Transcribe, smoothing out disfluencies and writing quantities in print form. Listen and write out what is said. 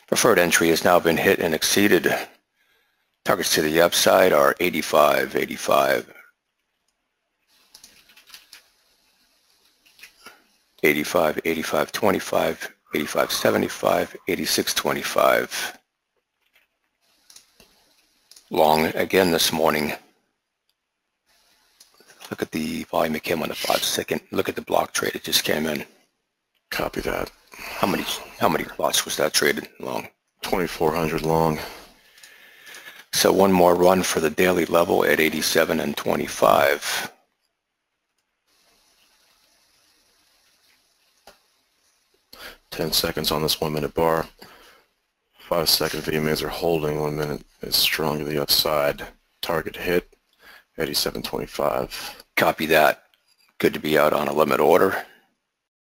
Preferred entry has now been hit and exceeded. Targets to the upside are 85, 85, 85, 85, 25, 85, 75, 86, 25. Long again this morning. Look at the volume it came on the 5-second. Look at the block trade it just came in. Copy that. How many lots was that traded long? 2,400 long. So one more run for the daily level at 87 and 25. Ten seconds on this 1 minute bar. 5-second VMAs are holding. 1 minute is strong to the upside. Target hit 87.25. Copy that. Good to be out on a limit order.